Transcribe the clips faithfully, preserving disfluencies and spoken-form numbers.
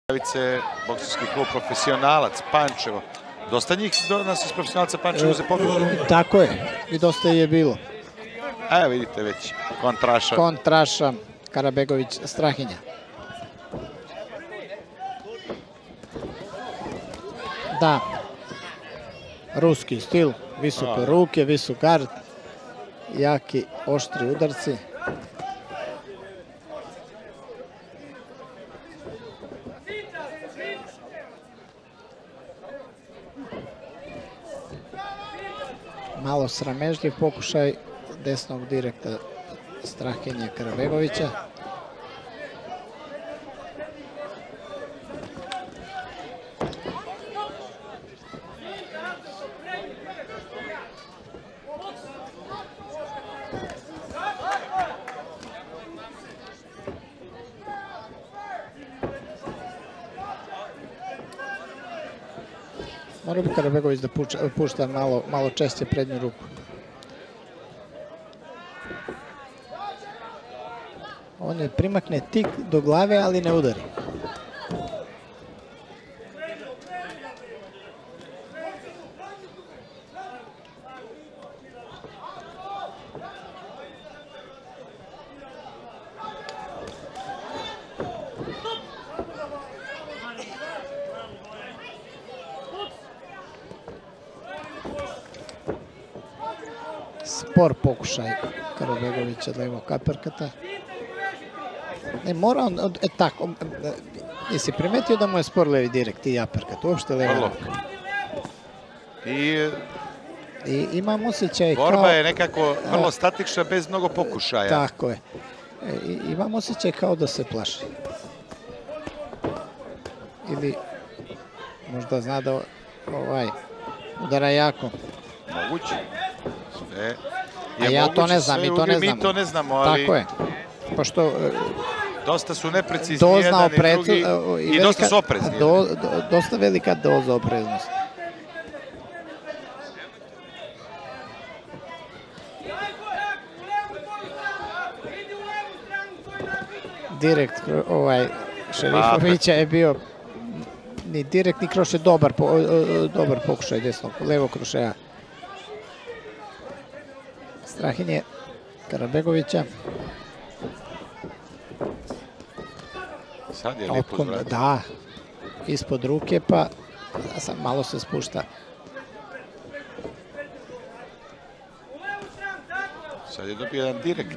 Bokserski klub Profesionalac, Pančevo. Dosta njih do nas iz Profesionalca Pančevo za pobjedu. Tako je, i dosta je bilo. A vidite već, kontraša. Kontraša, Karabegović, Strahinja. Da, ruski stil, visoke ruke, visok gard, jaki, oštri udarci. Malo sramežljiv pokušaj desnog direkta Strahinje Karabegovića. Mora bi Karabegović da pušta malo češće prednju ruku. On je primakne tik do glave, ali ne udari. Spor pokušaj Karabegovića levog kaperkata. Ne, mora on, e tako, jesi primetio da mu je spor levi direkt i aperkat, uopšte levi ruka? I imam osjećaj kao... Borba je nekako vrlo statična, bez mnogo pokušaja. Tako je. Imam osjećaj kao da se plaši. Ili možda zna da udara jako. Moguće. A ja to ne znam, mi to ne znamo. Mi to ne znamo, ali... Tako je. Pošto... Dosta su neprecizni jedan i drugi i dosta su oprezni. Dosta velika doza opreznosti. Direkt Šerifovića je bio ni direkt ni kroše dobar pokušaj desnog, levog krošeja Strahinje Karabegovića. Sad je lijepo zvratio. Da, ispod ruke, pa sad malo se spušta. Sad je dobio jedan direkt.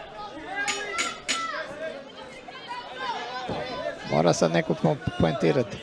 Mora sad neko poentirati.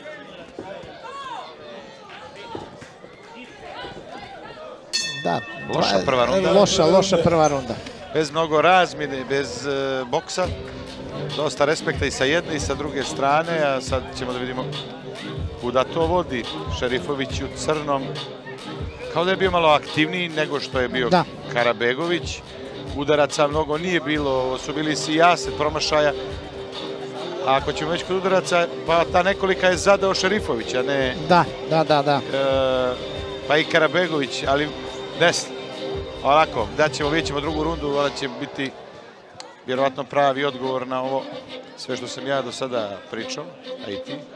Da, loša prva runda. Loša, loša prva runda. Bez mnogo razmjene, bez boksa. Dosta respekta i sa jedne i sa druge strane, a sad ćemo da vidimo kuda to vodi. Šerifović u crnom, kao da je bio malo aktivniji nego što je bio Karabegović. Udaraca mnogo nije bilo, ovo su bili si jasne promašaja. A ako ćemo već kod udaraca, pa ta nekolika je zadao Šerifović, a ne... Da, da, da, da. Pa i Karabegović, ali ne, ovako, da ćemo, vidjet ćemo drugu rundu, ona će biti vjerovatno pravi odgovor na ovo sve što sam ja do sada pričao, a i ti.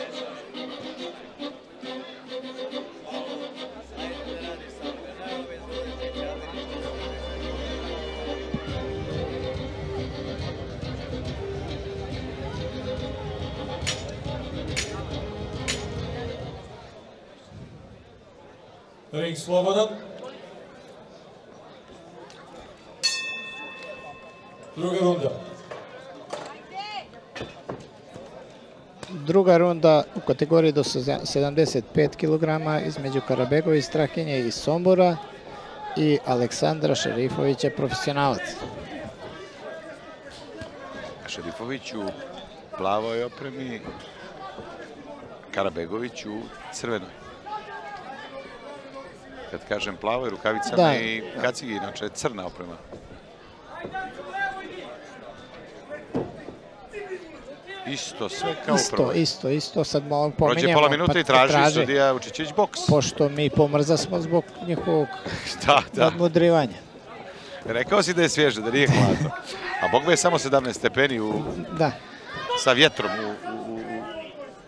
Ring slobodan. Druga runda. Druga runda u kategoriji do sedamdeset pet kilograma između Karabegović Strahinje iz Sombora i Aleksandra Šerifovića, Profesionalac. Šerifović u plavoj opremi, Karabegović u crvenoj. Kad kažem plavoj, rukavicama i kacigi, inače crna oprema. Isto, sve kao prvo. Isto, isto, isto. Sad malo pominjemo. Prođe pola minuta i traži sudija Vučićević boks. Pošto mi pomrza smo zbog njihovog nadmudrivanja. Rekao si da je svježe, da nije hladno. A Bog je samo sedamnaest stepeni sa vjetrom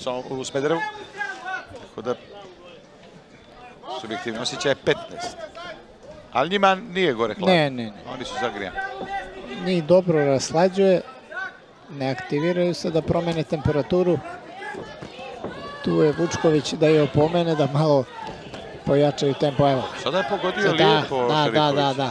u Smederevu. Tako da, subjektivni osjećaj je petnaest. Ali njima nije gore hladno. Ne, ne, ne. Oni su zagrijani. Njih dobro raslađuje, ne aktiviraju se da promene temperaturu. Tu je Vučković da je opomene, da malo pojačaju tempo. Evo. Sada je pogodio Da, lijepo da, Šerifović. da, da, da.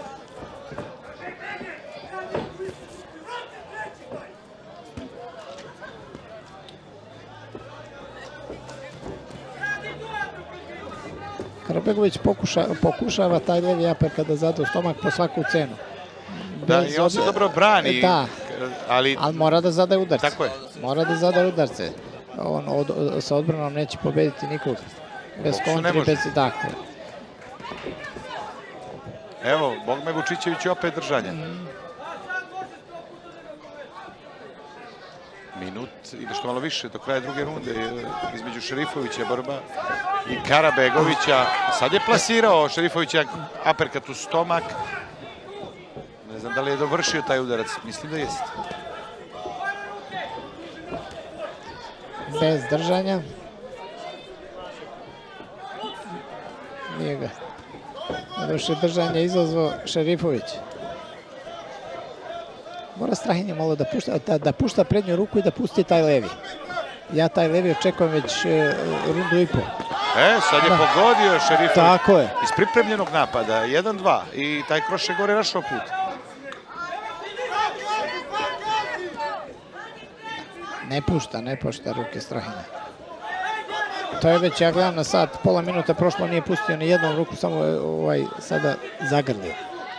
Karabegović pokuša, pokušava taj levi aperkat da zada u stomak po svaku cenu. Da, Bez i on se obzira- dobro brani, Da, ali ali mora da zadaje udarce. tako je. Mora da zadaje udarce. On od, od, sa odbranom neće pobediti nikog. Bez Boksu ne kontri, može. bez dakle. Evo, Bogme Vučićević opet držanje. Minut i nešto malo više do kraja druge runde između Šerifovića borba i Karabegovića. Sad je plasirao Šerifovića aperkat u stomak. Ne znam da li je dovršio taj udarac. Mislim da jeste. Bez držanja. Nije ga. Doduše držanje izazvao Šerifović. Mora Strahinja malo da pušta, da, da pušta prednju ruku i da pusti taj levi. Ja taj levi očekujem već e, rundu i po. E, sad je Da. pogodio Šerifović. Tako je. Iz pripremljenog napada. jedan dva. I taj kroš je gore našao put. Ne pušta, ne pušta ruke Strahinja. To je već, ja gledam na sat, pola minuta prošlo, nije pustio ni jednom ruku, samo je ovaj, sada zagrlio.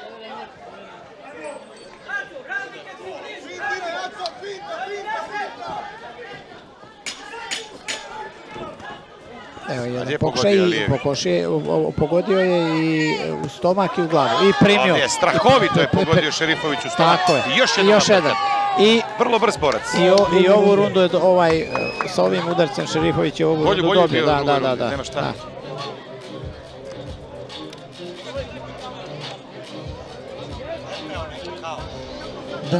Evo, jedan je pokušaj pogodio i lijevi. pokošje, pogodio je i u stomak i u glavu. I primio. Ovdje je strahovito je pogodio Šerifović u stomak. Tako je. I još I jedan. još jedan. I Vrlo brz borac. I, o, I ovu rundu je do- ovaj, e, sa ovim udarcem Šerifović je ovu Bolje- rundu bolje dobio. bio u Da, drugoj da, da, rundi, da. nema šta. Da. Da.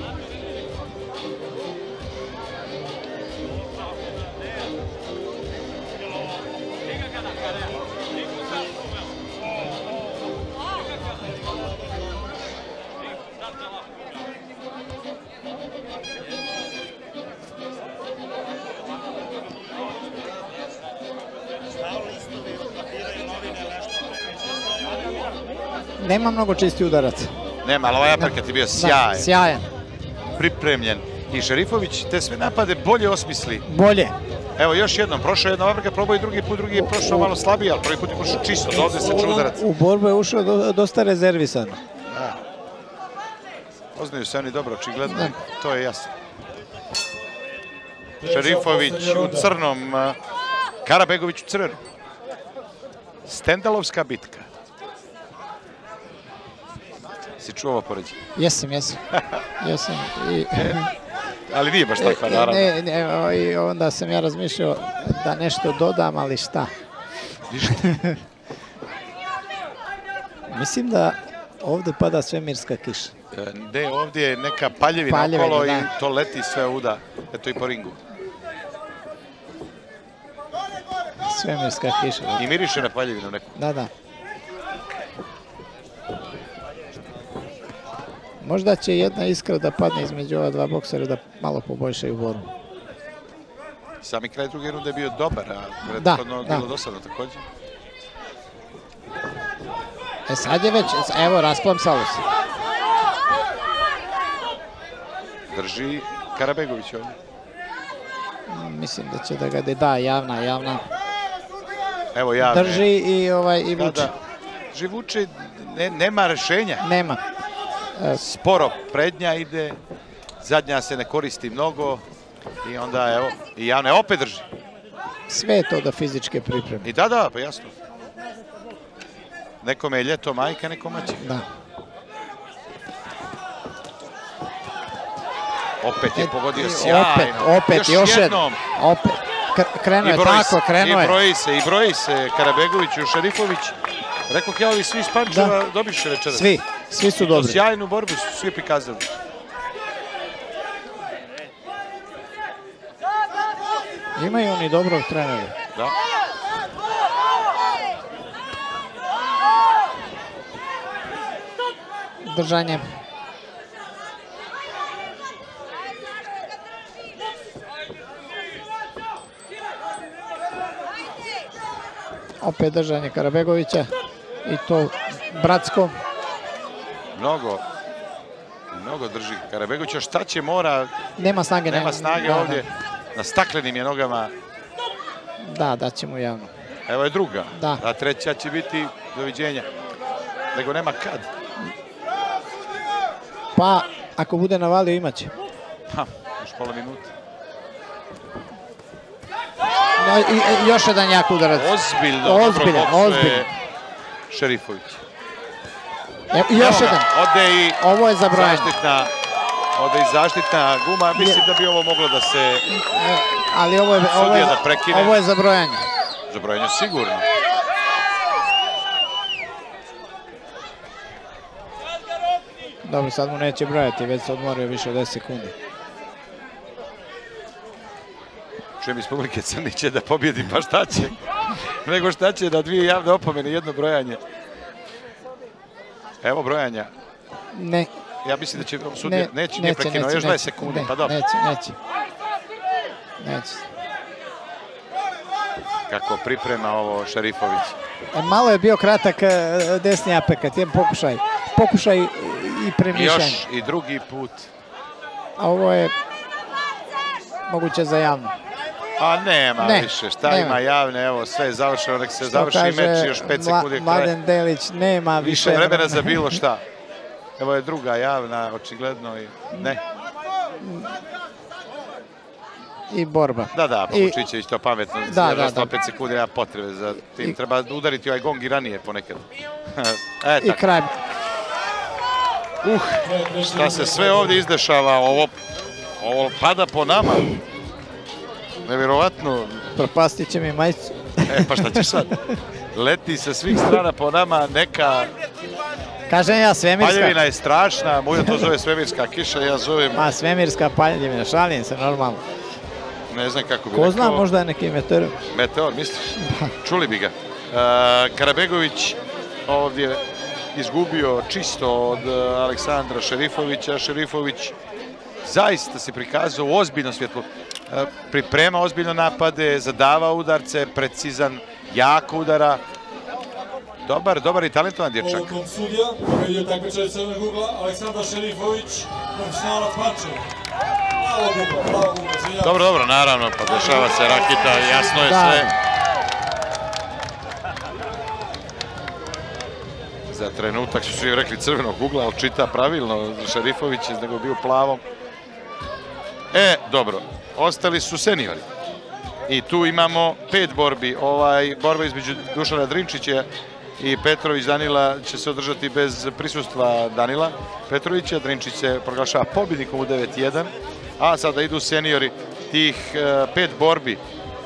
Nema mnogo čisti udarac. Nema, ali ovaj aperkat je bio Da, sjajan, sjajan. pripremljen. I Šerifović te sve napade bolje osmisli. Bolje. Evo još jednom, prošao jedan aperkat, probao i drugi put, drugi je prošao malo slabije, ali prvi put je prošao čisto, da ovde se ču udarac. U borbu je ušao do- dosta rezervisano. Poznaju se oni dobro, očigledno, Da. to je jasno. Treća Šerifović poslednja u runda. crnom, a, Karabegović u crvenom. Stendalovska bitka. Si čuo ovo poređenje? Jesam, jesam. Jesam. I, Ali nije baš takva, naravno. ne, ne, o, i onda sam ja razmišljao da nešto dodam, ali šta? Ništa. Mislim da ovde pada svemirska kiša. E, Ne, ovdje je neka paljevina, Paljevina, okolo da. i to leti sve uda. Eto i po ringu. Svemirska kiša. I miriše na paljevinu neku. Da, da. Možda će jedna iskra da padne između ova dva boksera da malo poboljšaju borbu. Sami kraj druge runde je bio dobar, a Da, prethodno da. bilo dosadno također. E sad je već, evo rasplamsalo se. Drži Karabegović ovdje. Mislim da će da ga da, javna, javna. Evo javne. Drži i ovaj i Da, vuče. da. Drži vuče, ne, nema rešenja. Nema. Sporo prednja ide, zadnja se ne koristi mnogo i onda evo, i javne opet drži. Sve je to da fizičke pripreme. I da, da, pa jasno. Nekome je ljeto majka, nekom maćeha. Da. Opet je pogodio I sjajno. Opet, opet, još, jednom. Opet. K- Krenuo I je broji tako, se, krenuo i je. broji se, i broji se Karabegović i Šerifović. Rekao ja ovi svi iz Pančeva dobiše večeras. Svi, svi su To dobri. sjajnu borbu su svi prikazali. Imaju oni dobrog trenera. Da. Držanje. Opet držanje Karabegovića i to bratsko. Mnogo, mnogo drži Karabegovića. Šta će, mora, Nema snage. nema snage da, ovdje. Na staklenim je nogama. Da, daćemo javno. Evo je druga. Da. A treća će biti doviđenja. Nego nema kad. Pa, ako bude navalio, imaće. Ha, još pola minuta. No, i, i, još jedan jak udarac. Ozbiljno, Ozbiljno, dobro boksuje ozbiljno. Šerifović. E, i još Evo ga, jedan. ode i Ovo je za brojanje. zaštitna, ode i zaštitna guma. Mislim da bi ovo moglo da se E, ali ovo je, ovo je, sudija da prekine. ovo je za brojanje. Za brojanje sigurno. Dobro, sad mu neće brojati, već se odmorio više od deset sekundi. Čujem iz publike Crniće da pobjedi, pa šta će? Nego šta će da dvije javne opomene, jedno brojanje. Evo brojanja. Ne. Ja mislim da će sudija, Ne, neće, nije prekinuo, još dvadeset sekundi, ne, pa dobro. Neće, neće. Neće. Kako priprema ovo Šerifović. E, malo je bio kratak e, desni apekat, jedan pokušaj. Pokušaj i premišljanje. Još i drugi put. A ovo je moguće za javno. A nema Ne, više, šta nema. ima javne, evo sve je završeno, nek se Što završi kaže meč, još pet sekundi Mla- je kraj. Mladen Delić, nema više, Više vremena za bilo šta. Evo je druga javna, očigledno i ne. I borba. Da, da, I- Pavučićević to pametno. Da, da, Ostalo da. pet sekundi, nema potrebe za tim. I- Treba udariti ovaj gong i ranije ponekad. E, I tako. kraj. Uh, šta se sve ovdje izdešava, ovo, ovo pada po nama. Nevjerovatno. Propastit će mi majicu. E, pa šta ćeš sad? Leti sa svih strana po nama, neka Kažem ja, svemirska. paljevina je strašna, Mujo to zove svemirska kiša, ja zovem, Ma, svemirska paljevina, šalim se normalno. ne znam kako bi Ko zna, rekao, možda je neki meteor. meteor, misliš? Čuli bi ga. E, Karabegović ovdje izgubio čisto od e, Aleksandra Šerifovića. Šerifović zaista se prikazao u ozbiljnom svjetlu. E, priprema ozbiljno napade, zadava udarce, precizan, jako udara. Dobar, dobar i talentovan dječak. Odlukom sudija, pobedio takmičar crvenog ugla, Aleksandar Šerifović, profesionalac Pančevo. Bravo Guba, bravo Guba, izvinjavam. Dobro, dobro, naravno, pa dešava se rakita, jasno je Da. sve. Za trenutak su svi rekli crvenog ugla, ali čita pravilno Šerifović, nego bio plavom. E, dobro, ostali su seniori. I tu imamo pet borbi. Ovaj, borba između Dušana Drinčića i Petrović Danila će se održati bez prisustva Danila Petrovića. Drinčić se proglašava pobjednikom u devet jedan, a sada idu seniori tih e, pet borbi.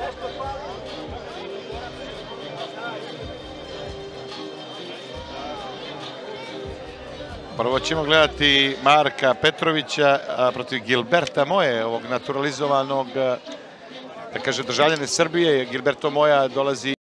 Prvo ćemo gledati Marka Petrovića a, protiv Gilberta Moje, ovog naturalizovanog, da kaže, državljane Srbije. Gilberto Moja dolazi